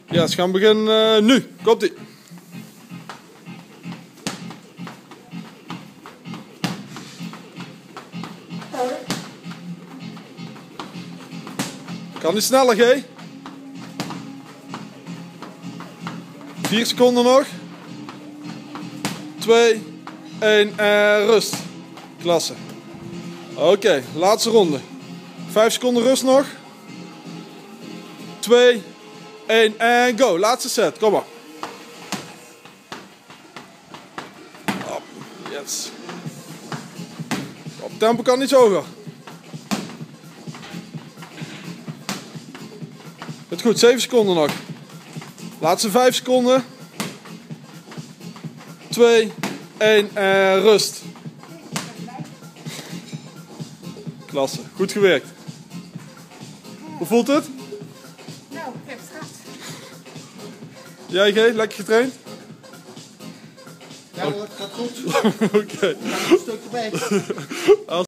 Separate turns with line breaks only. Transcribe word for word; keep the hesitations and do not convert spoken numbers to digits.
Ja, ze gaan beginnen uh, nu. Komt-ie. Kan niet sneller, G. Vier seconden nog. Twee, één en rust. Klasse. Oké, okay, laatste ronde. Vijf seconden rust nog. Twee, één en go. Laatste set, kom maar. Op, yes. Op tempo kan iets hoger. Het goed, zeven seconden nog. Laatste vijf seconden. Twee, één en rust. Klasse, goed gewerkt. Hoe voelt het?
Nou, ik heb het gehad.
Jij, G, lekker getraind?
Ja hoor, het gaat goed.
Oké. Okay.
Een stukje bij.